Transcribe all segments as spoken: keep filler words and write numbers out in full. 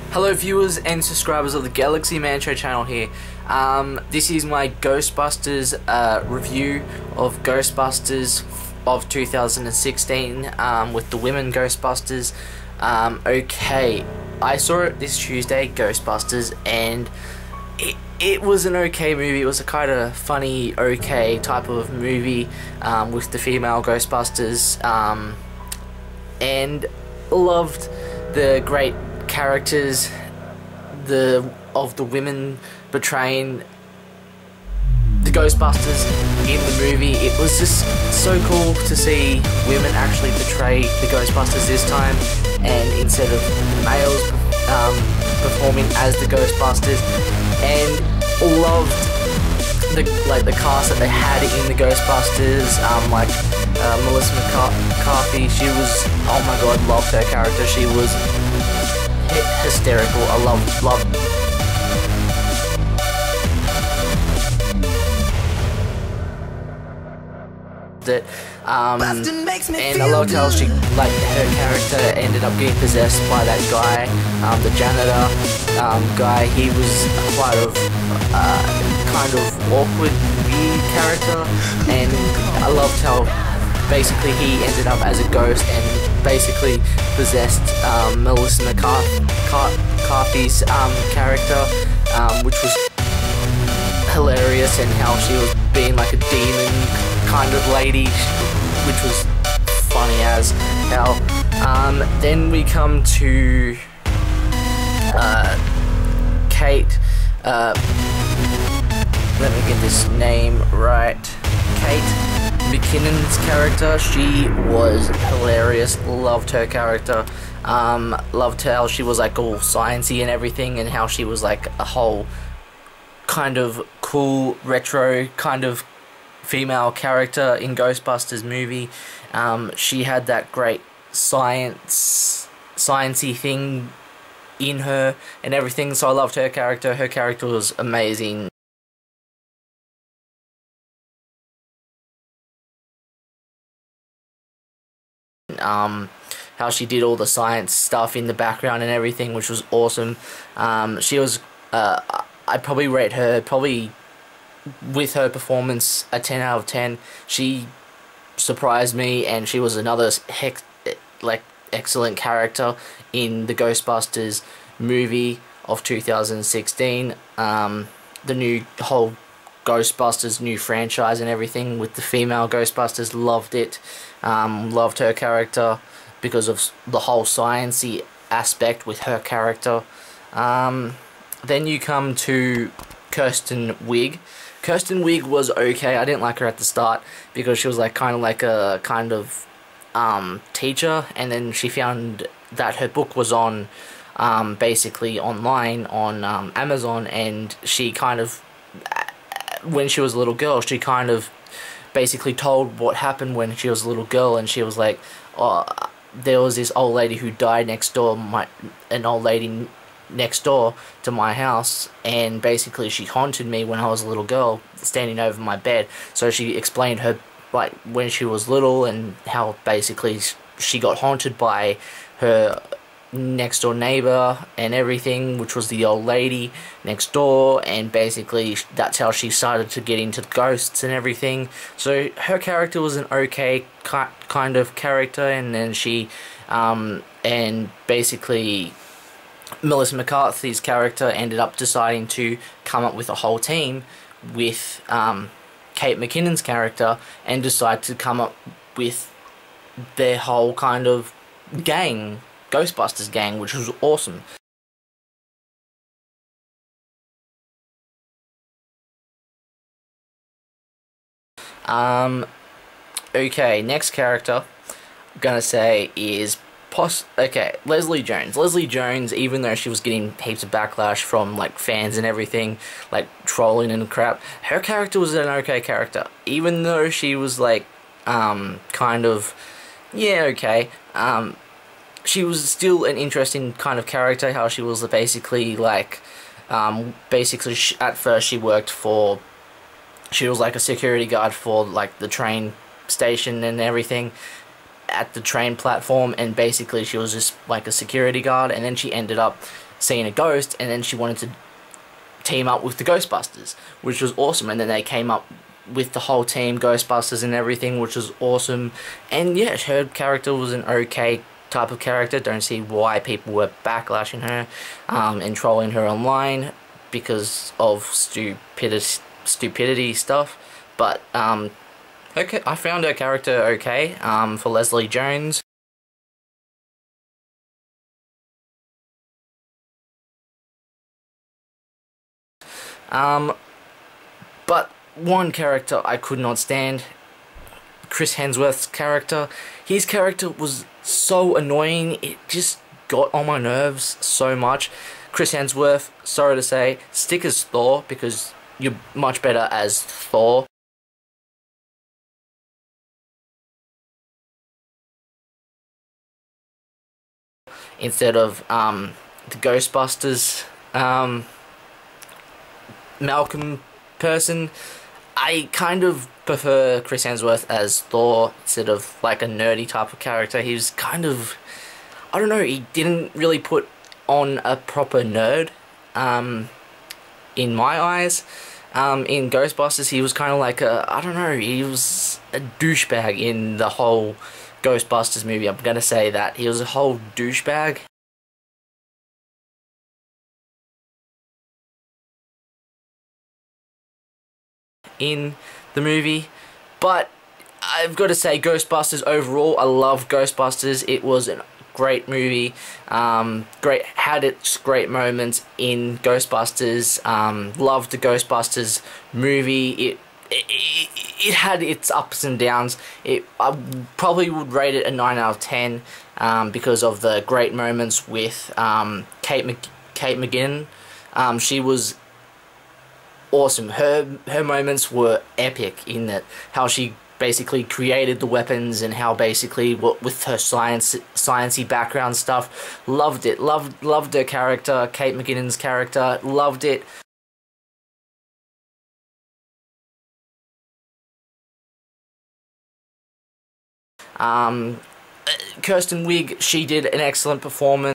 Hello viewers and subscribers of the Galaxy Man Show channel here. Um, this is my Ghostbusters uh, review of Ghostbusters of two thousand sixteen um, with the women Ghostbusters. Um, okay, I saw it this Tuesday, Ghostbusters, and it, it was an okay movie. It was a kind of funny, okay type of movie um, with the female Ghostbusters, um, and loved the great characters the of the women portraying the Ghostbusters in the movie. It was just so cool to see women actually portray the Ghostbusters this time, and instead of males um, performing as the Ghostbusters. And loved the like the cast that they had in the Ghostbusters, um, like uh, Melissa McCarthy. She was, oh my god, loved her character. She was hysterical. I love love it. Um, and I loved how she, like, her character ended up getting possessed by that guy, um, the janitor um, guy. He was quite a uh, kind of awkward, weird character, and I loved how basically he ended up as a ghost and basically possessed um, Melissa McCarthy's um, character, um, which was hilarious, and how she was being like a demon kind of lady, which was funny as hell. Um, then we come to uh, Kate, uh, let me get this name right, Kate McKinnon's character. She was hilarious. Loved her character. Um, loved how she was like all sciencey and everything, and how she was like a whole kind of cool retro kind of female character in Ghostbusters movie. Um, she had that great science sciencey thing in her and everything. So I loved her character. Her character was amazing. Um, how she did all the science stuff in the background and everything, which was awesome. Um, she was, uh, I'd probably rate her, probably with her performance, a ten out of ten. She surprised me, and she was another heck, like, excellent character in the Ghostbusters movie of two thousand sixteen. Um, the new whole Ghostbusters new franchise and everything with the female Ghostbusters, loved it. Um, loved her character because of the whole sciencey aspect with her character. Um, then you come to Kristen Wiig. Kristen Wiig was okay. I didn't like her at the start because she was like kind of like a kind of um, teacher, and then she found that her book was on um, basically online on um, Amazon, and she kind of, when she was a little girl, she kind of basically told what happened when she was a little girl, and she was like, oh, there was this old lady who died next door, my an old lady next door to my house, and basically she haunted me when I was a little girl, standing over my bed. So she explained her, like, when she was little, and how basically she got haunted by her next door neighbor and everything, which was the old lady next door, and basically that's how she started to get into ghosts and everything. So her character was an okay ki kind of character, and then she um and basically Melissa McCarthy's character ended up deciding to come up with a whole team with um Kate McKinnon's character, and decide to come up with their whole kind of gang, Ghostbusters gang, which was awesome. Um, okay, next character I'm gonna say is Poss- okay, Leslie Jones. Leslie Jones, even though she was getting heaps of backlash from like fans and everything, like trolling and crap, her character was an okay character. Even though she was like, um, kind of, yeah, okay, um, she was still an interesting kind of character. How she was basically like, um, basically sh at first she worked for, she was like a security guard for like the train station and everything, at the train platform, and basically she was just like a security guard, and then she ended up seeing a ghost, and then she wanted to team up with the Ghostbusters, which was awesome. And then they came up with the whole team, Ghostbusters and everything, which was awesome. And yeah, her character was an okay type of character. Don't see why people were backlashing her um, and trolling her online because of stupidity, stupidity stuff. But um, okay, I found her character okay um, for Leslie Jones. Um, but one character I could not stand, Chris Hemsworth's character. His character was so annoying, it just got on my nerves so much. Chris Hemsworth, sorry to say, stick as Thor, because you're much better as Thor. Instead of um, the Ghostbusters um, Malcolm person. I kind of prefer Chris Hemsworth as Thor instead of like a nerdy type of character. He was kind of, I don't know, he didn't really put on a proper nerd um, in my eyes. Um, in Ghostbusters, he was kind of like a, I don't know, he was a douchebag in the whole Ghostbusters movie. I'm gonna say that. He was a whole douchebag. In the movie, but I've got to say, Ghostbusters overall, I love Ghostbusters. It was a great movie, um, great, had its great moments in Ghostbusters. Um, loved the Ghostbusters movie. It, it it had its ups and downs. It I probably would rate it a nine out of ten um, because of the great moments with um, Kate Mc, Kate McKinnon. Um, she was awesome. Her her moments were epic in that how she basically created the weapons and how basically what with her science sciencey background stuff. Loved it. Loved loved her character, Kate McKinnon's character. Loved it. Um, Kristen Wiig, she did an excellent performance.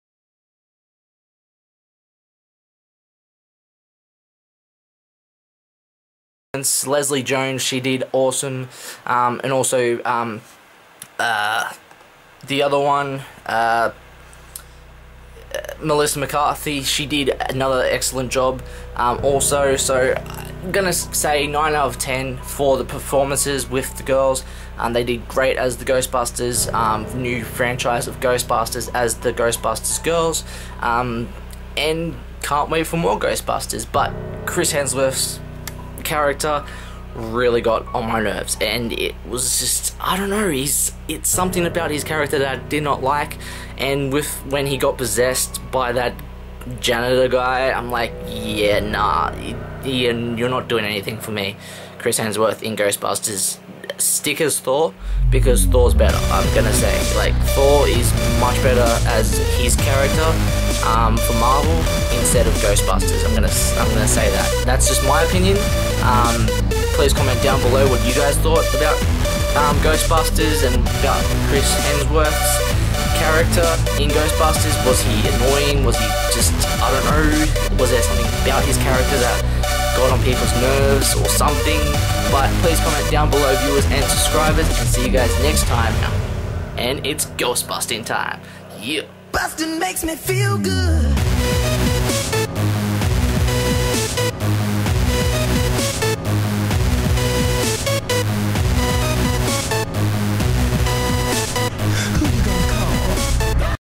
Leslie Jones, she did awesome, um, and also um, uh, the other one, uh, Melissa McCarthy, she did another excellent job um, also. So I'm gonna say nine out of ten for the performances with the girls. Um, they did great as the Ghostbusters, um, new franchise of Ghostbusters as the Ghostbusters girls, um, and can't wait for more Ghostbusters. But Chris Hemsworth's character really got on my nerves, and it was just, I don't know, he's it's something about his character that I did not like. And with when he got possessed by that janitor guy, I'm like, yeah, nah, Ian, you're not doing anything for me. Chris Hemsworth in Ghostbusters, stick as Thor, because Thor's better. I'm gonna say, like, Thor is much better as his character um, for Marvel instead of Ghostbusters. I'm gonna I'm gonna say that. That's just my opinion. Um, please comment down below what you guys thought about um, Ghostbusters and about Chris Hemsworth's character in Ghostbusters. Was he annoying? Was he just, I don't know, was there something about his character that got on people's nerves or something? But please comment down below, viewers and subscribers, and see you guys next time. And it's Ghostbusting time. Yeah. Busting makes me feel good.